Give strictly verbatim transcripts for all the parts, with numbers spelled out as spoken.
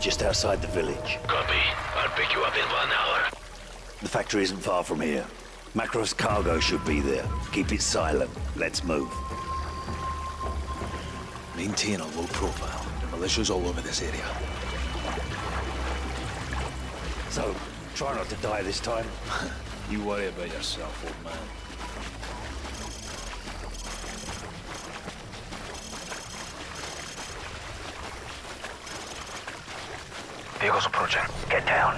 just outside the village. Copy. I'll pick you up in one hour. The factory isn't far from here. Macross cargo should be there. Keep it silent. Let's move. Maintain a low profile. The militia's all over this area. So, try not to die this time. You worry about yourself, old man. Vehicles approaching. Get down.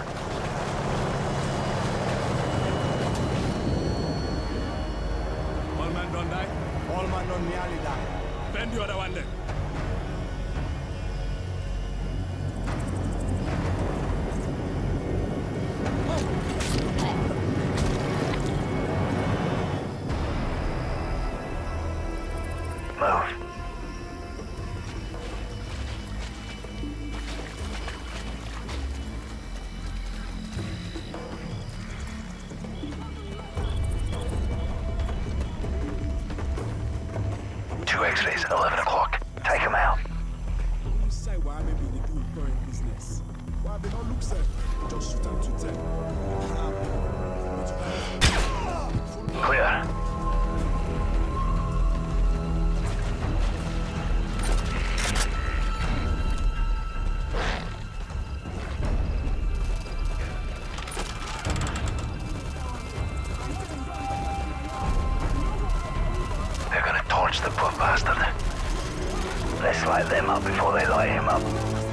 All man don't die? All man don't nearly die. Bend the other one then. Move. Two X-rays at eleven o'clock. Take them out. You say why maybe they do current business. Why they don't look safe? Just shoot them to ten. Clear. They're gonna torch the poor bastard. Let's light them up before they light him up.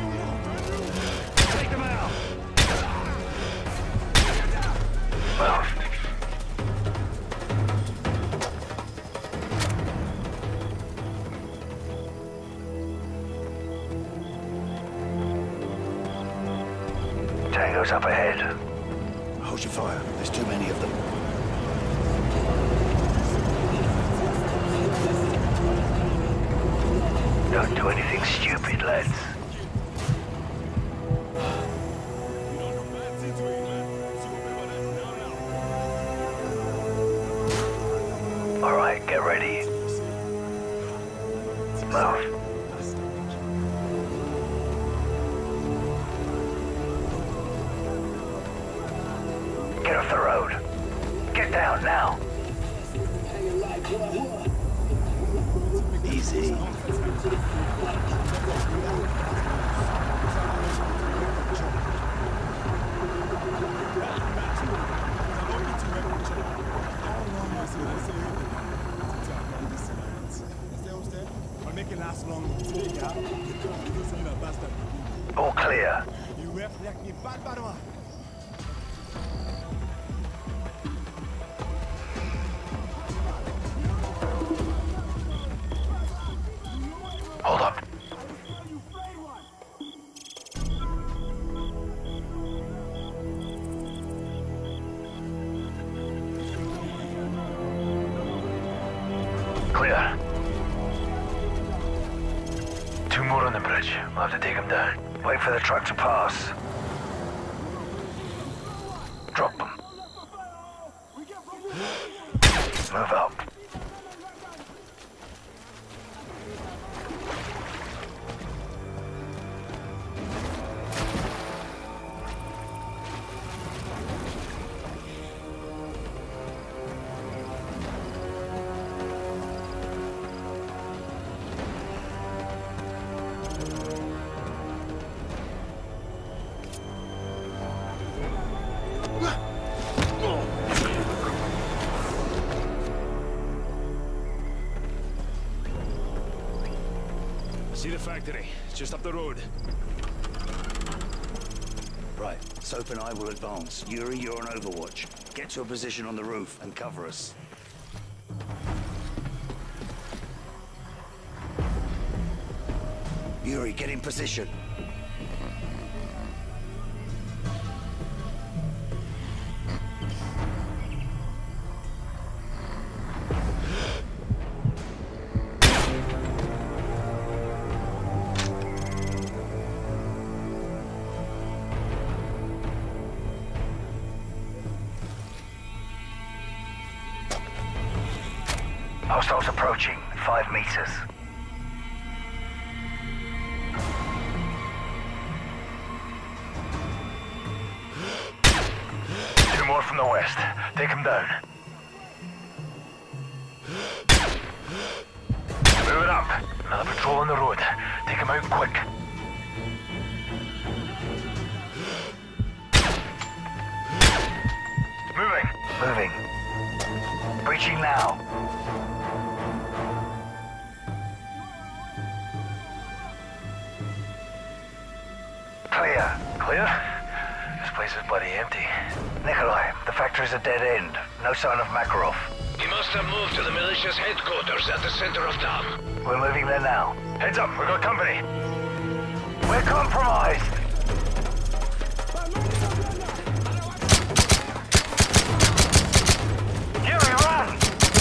Take them out! Move. Tango's up ahead. Hold your fire. There's too many of them. Don't do anything stupid, lads. All right, get ready. Move. Get off the road. Get down now. Easy. I'll make it last long. All clear. You reflect me bad, bad one. Hold up. Clear. Two more on the bridge. We'll have to take them down. Wait for the truck to pass. Drop them. Move up. See the factory. It's just up the road. Right. Soap and I will advance. Yuri, you're on overwatch. Get to a position on the roof and cover us. Yuri, get in position. Hostiles approaching. Five meters. more from the west. Take him down. Move it up. Another patrol on the road. Take him out quick. Moving. Moving. Breaching now. Clear. Clear? This place is bloody empty. Nikolai, the factory's a dead end. No sign of Makarov. He must have moved to the militia's headquarters at the center of town. We're moving there now. Heads up, we've got company. We're compromised. Yuri, run!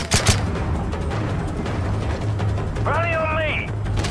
Running on me!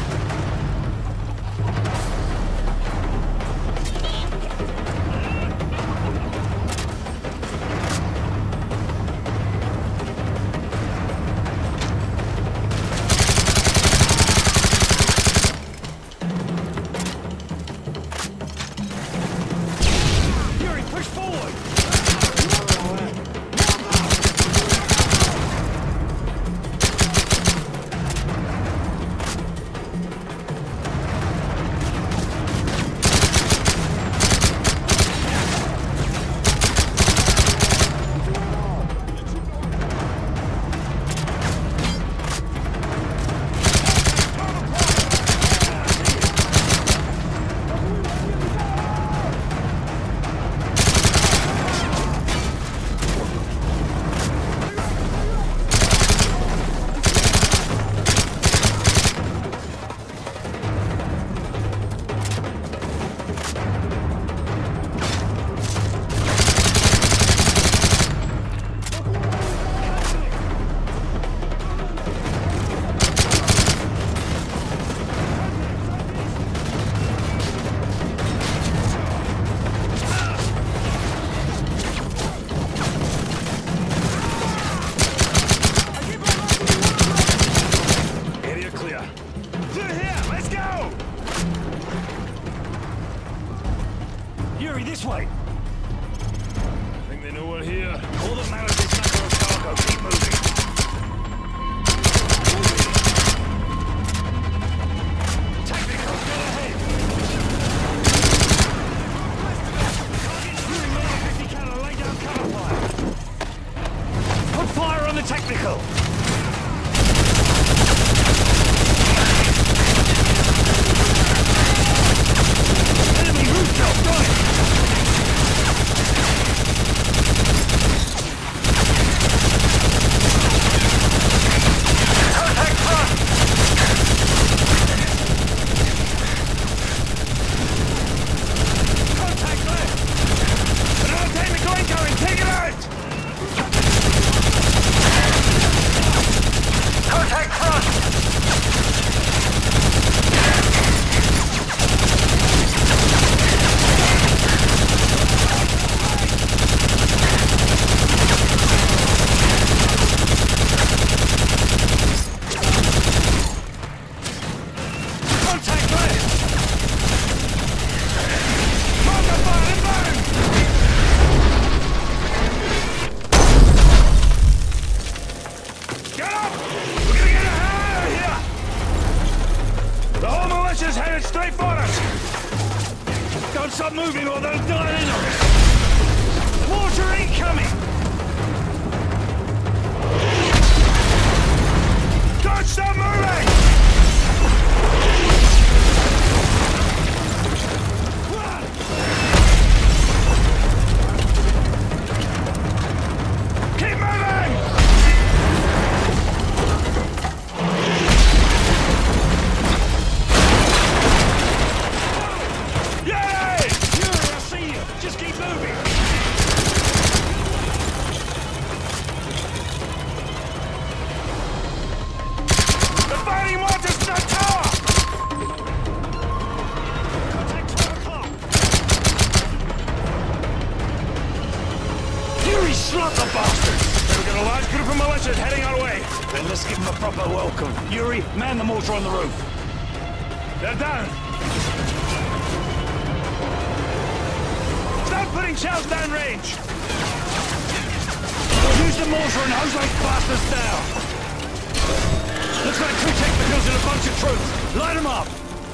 This way! I think they know we're here. All that matters is Makarov cargo. Keep moving. Technical, still ahead! Target's moving on fifty caliber, lay down cover fire. Put fire on the technical! Enemy rooftop, got it! Headed straight for us! Don't stop moving or they'll dive in on us! Water incoming! Don't stop moving! Keep moving! Slot the bastards! We've got a large group of militias heading our way. Then let's give them a proper welcome. Yuri, man the mortar on the roof. They're down. Start putting shells down range. mortar and hose those bastards down! Looks like two technicals and a bunch of troops. Light them up!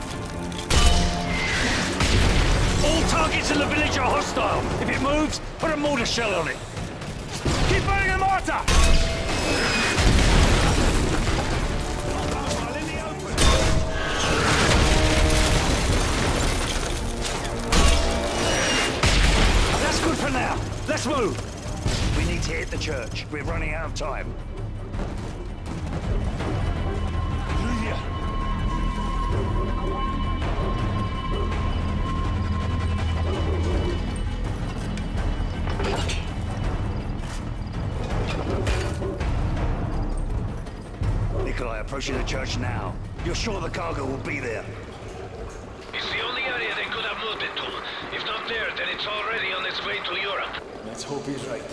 All targets in the village are hostile. If it moves, put a mortar shell on it. Keep firing the mortar! That's good for now. Let's move. We need to hit the church. We're running out of time. Nikolai, approaching the church now. You're sure the cargo will be there? It's the only area they could have moved it to. If not there, then it's already on its way to Europe. Let's hope he's right.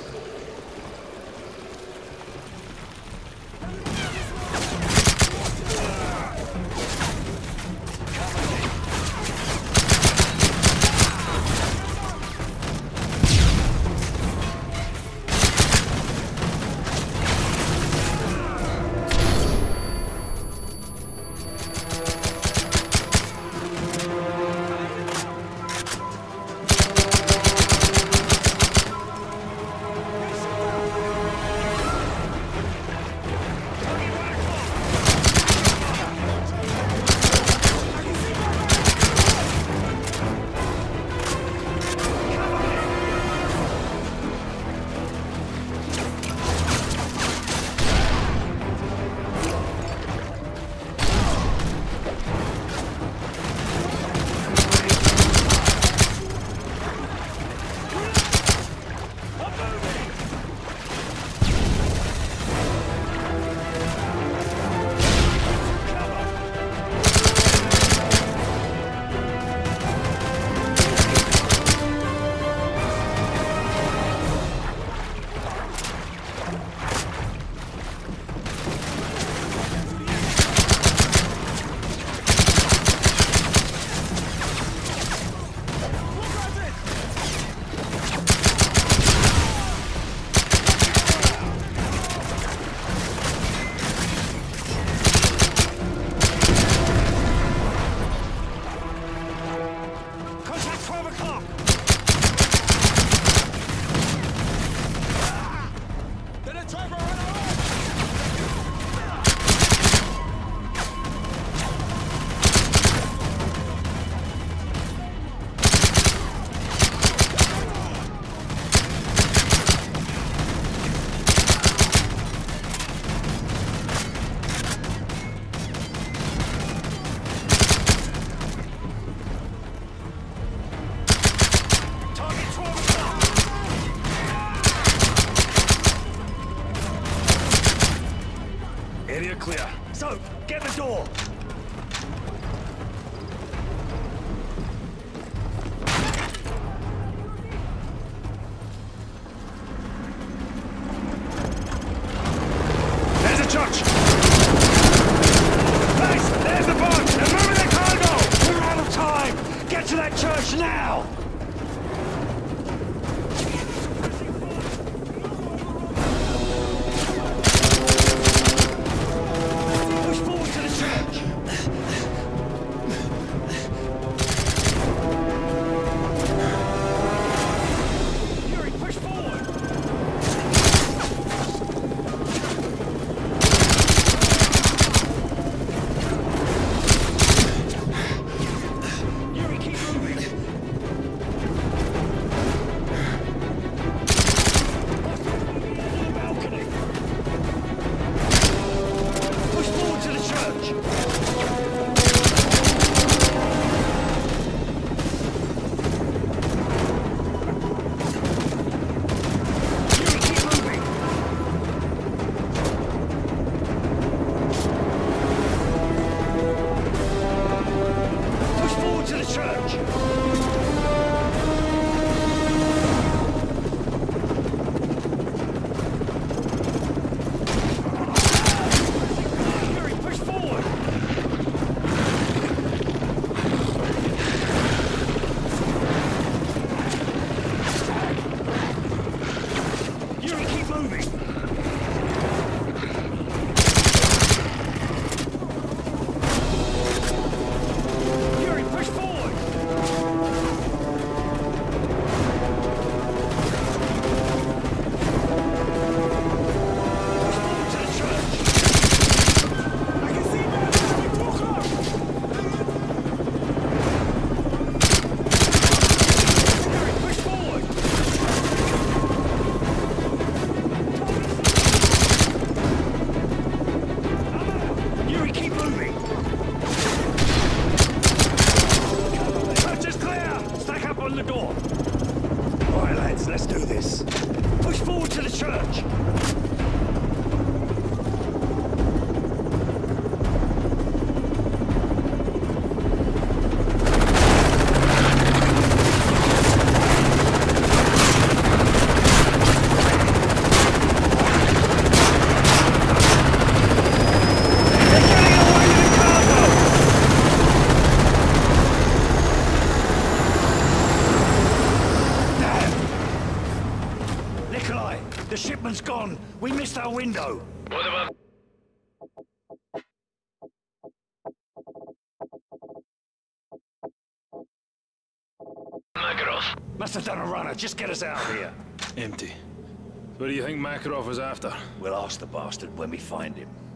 Area clear. So, get the door! There's a church! Nice! There's the boat! They're moving the cargo! We're out of time! Get to that church now! Push forward to the church! church! The shipment's gone. We missed our window. What about... Makarov? Must have done a runner. Just get us out of here. Empty. What do you think Makarov was after? We'll ask the bastard when we find him.